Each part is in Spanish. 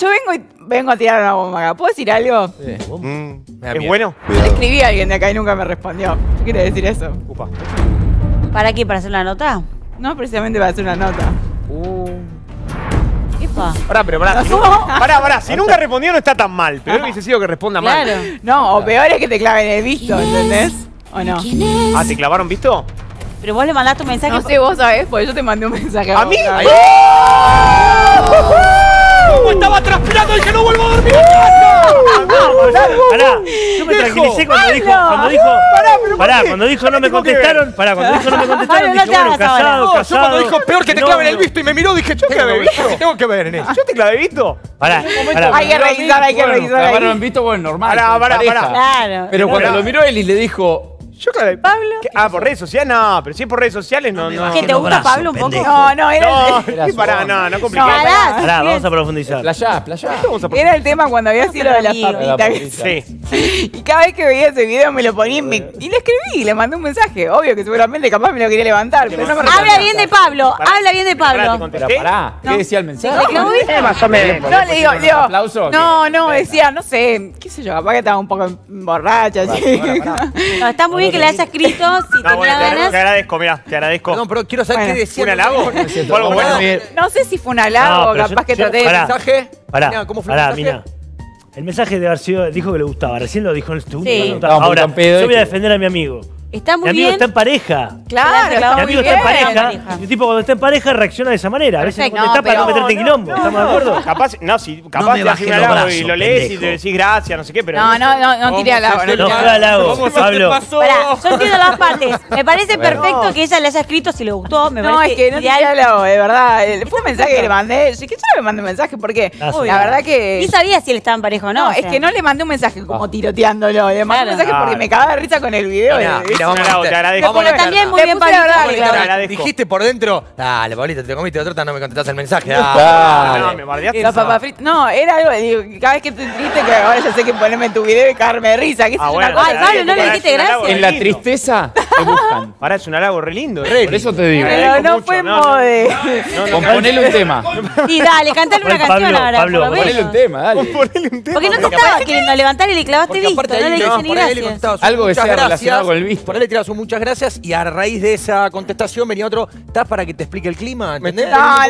yo vengo a tirar una bomba acá. ¿Puedo decir algo? Sí. ¿Es bueno? Le escribí a alguien de acá y nunca me respondió. ¿Qué quiere decir eso? Upa. ¿Para qué? ¿Para hacer una nota? No, precisamente para hacer una nota. Epa. Pará. Si nunca respondió no está tan mal. Pero hubiese sido que responda mal. Claro. No, o peor es que te claven el visto, ¿entendés? ¿O no? Ah, ¿te clavaron visto? Pero vos le mandaste un mensaje. No sé, vos sabés, porque yo te mandé un mensaje. ¿A mí? vos, ¿Cómo estaba transpirando y que no vuelvo a dormir en casa? Pará, yo me tranquilicé cuando dijo cuando dijo no me contestaron, Pablo, dije, no te bueno, hagas casado. Yo cuando dijo peor que te claven el visto y me miró, dije, yo clavé visto. ¿Qué tengo que ver en eso? ¿Yo te clavé visto? Pará. Hay que revisar, hay que revisar. Clavaron en visto, bueno, normal. Pará. Claro. Pero cuando lo miró él y le dijo... Yo clavé. Pablo. Ah, por redes sociales, no, pero si es por redes sociales, no. ¿Que te gusta Pablo un poco? No, era Pará, no compliqué. Pará, vamos a profundizar. Playá. Era el tema cuando había sido lo de las papitas. Sí. Y cada vez que veía ese video me lo ponía y le escribí, le mandé un mensaje. Obvio que seguramente capaz me lo quería levantar, pero no me Habla bien de Pablo, habla bien de Pará, te Pablo. contesté. Pará, ¿qué decía el mensaje? ¿Le clavó visto? Más o menos. No, le digo, ¿Aplauso? no, decía, no sé, qué sé yo, capaz que estaba un poco borracha. así. No, está muy bien que le haya escrito si No, tenía bueno, te ganas. agradezco, mirá, te agradezco. No, pero quiero saber Bueno, qué decía. ¿Un halago? ¿Fue algo bueno? No sé si fue un halago, No, pero capaz que yo- traté de... pará. ¿Mensaje? Pará, Mirá, ¿cómo fue el mensaje? mira. El mensaje de haber sido, dijo que le gustaba, recién lo dijo en el segundo. Sí. Estaba muy Ahora, tan pedo yo voy a este. defender a mi amigo. Está muy Mi amigo bien. está en pareja. Claro, Mi está Mi muy amigo bien. está en pareja. pareja. Y un tipo cuando está en pareja reacciona de esa manera. A veces no Perfecto. contestás para no No, meterte en quilombo. ¿Estamos de acuerdo? Capaz, capaz te haces un halago y lo lees y te decís gracias, no sé qué, pero... No tiré halago. No fue halago, Pablo. Pará, yo entiendo las partes. Me parece perfecto que ella le haya escrito si le gustó. Me No, parece es que no tiré ideal. halago, de verdad. Fue un mensaje que le mandé. Yo que yo no me mandé un mensaje, ¿por qué? Ah, sí. La verdad que... Ni sabía si él estaba en pareja o no. No, o es sea. que no le mandé un mensaje como tiroteándolo. Le mandé un Claro. mensaje porque me cagaba de risa con el video. Mirá, ¿viste? vamos Un halago, a te agradezco. Pero también muy Le bien, puse la Pablito. verdad, porque- Te agradezco. Dijiste por dentro, dale, Pablito, te comiste otra, no me contestás el mensaje. No, me bardeaste. Los papas fritos. No, era algo. Digo, cada vez que estoy triste, que ahora ya sé que ponerme en tu video y cagarme de risa. ¿Qué es Ah, una bueno, cosa? Ay, Pablo, no le dijiste gracias. En la tristeza te buscan. Pará, es un halago re lindo. Por eso te digo. Pero no mucho, fue no, mode. Componele un tema. Sí, dale, cantale una Pablo, canción ahora. Pablo, por lo Componele un menos. tema, dale. Ponele un tema. Porque no te estaba queriendo levantar y le clavaste Porque visto. aparte No le ahí, dijiste ni por ahí le gracias. contestabas Algo que muchas sea gracias, relacionado con el visto. Por ahí le tirabas un muchas gracias y a raíz de esa contestación venía otro, ¿estás para que te explique el clima? ¿Entendés? No,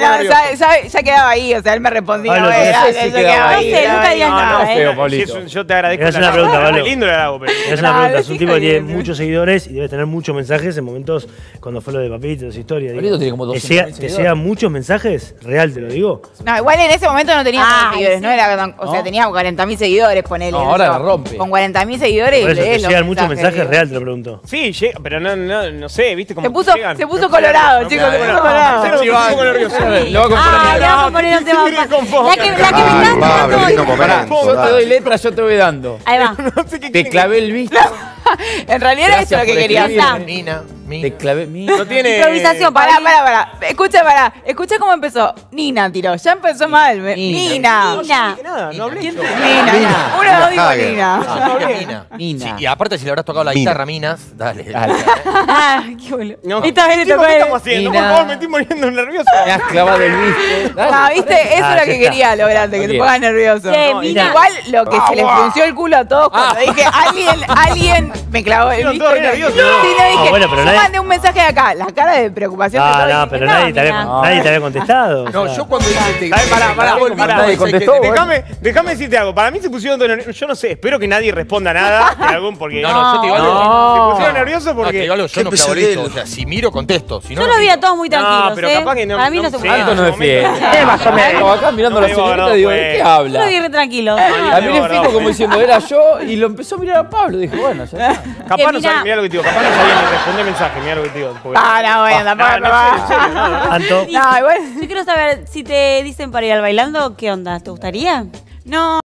ya quedaba ahí. O sea, él me respondía. Pablo, "Bueno, no sé gracias", si yo quedaba quedaba ahí. ahí. No sé, nunca digas No, nada, feo, ¿eh? Pablito. Yo te agradezco. Es el una halago. pregunta, Re Pablo. lindo el halago, pero... Es una Ah, pregunta, es sí, un tipo que tiene bien. muchos seguidores y debe tener muchos mensajes en momentos cuando fue lo de Papito, su historia. digo. Pablito tiene como ¿Te 200.000 te seguidores. llegan muchos mensajes? Real, te lo digo. No, igual en ese momento no tenía Ah, tantos seguidores, sí. no era tan, o sea, ¿No? tenía 40.000 seguidores, ponele. No, ahora eso. la rompe. Con 40.000 seguidores Por eso, lees ¿te los llegan muchos mensajes? digo. Real, te lo pregunto. Sí, llega, pero no sé, ¿viste cómo Se puso colorado, chicos, se puso colorado. Se puso nervioso. Le voy a componer Ah, le vamos a poner un tema. La que me estás Pablo, qué lindo Pará, momento. yo te doy letra, yo te voy dando. Ahí va. Te clavé el visto. En realidad era eso Gracias lo que por quería escribir. hacer. Mina. Te clavé mi. No tiene... Improvisación, Pará. Pablo. Escucha cómo empezó. Nina tiró. Ya empezó mal. Nina. Nina. Nada, no hablé. ¿Quién yo. te- Nina. Uno, dos, digo Hagen. Nina. Nina. Sí, y aparte si le habrás tocado la guitarra, Minas, dale. Dale. Ah, qué boludo. No. Esta vez le Tipo, tocó ¿qué a él. estamos haciendo? Por Nina. favor, me estoy poniendo nervioso. Me has clavado el visto. No, Dale. viste, eso es Ah, lo ya que está. quería lograrte, que te Bien. pongas nervioso. Che, No, Mina. igual lo que se le frunció el culo a todos cuando dije, alguien me clavó el Estaban visto. todos y no- nerviosos. Sí, no dije, No, bueno, pero yo nadie- mandé un mensaje de acá, la cara de preocupación de Ah, todos. no, dije, pero no, nadie te había contestado. o No, sea. yo cuando dije te Pará, Nadie contestó, déjame decirte algo. Para mí se pusieron todos nerviosos. Yo no sé, espero que nadie responda nada de algún porque... No, yo te digo algo. Se pusieron nerviosos No, te porque... digo algo, yo no clavo listo. O sea, si miro, contesto. Si no, Yo no los vi a miro. todos muy tranquilos, pero ¿eh? capaz que no- Para mí no no se sé. puede. Alto no defiende. Más o menos. Como acá mirando No la me digo, señorita no, digo, pues. ¿de qué Yo los habla? vi re tranquilos. A mí le fijo como diciendo, era yo, y lo empezó a mirar a Pablo. Dije, bueno, ya está. Capaz no Mira. sabía, mirá lo que te digo, capaz no sabía ni responder mensaje, mirá lo que te digo. porque- Ah, no, bueno, tampoco no, me en va. serio, no. Anto. No, igual. Yo quiero saber si te dicen para ir al bailando, ¿qué onda? ¿Te gustaría? No.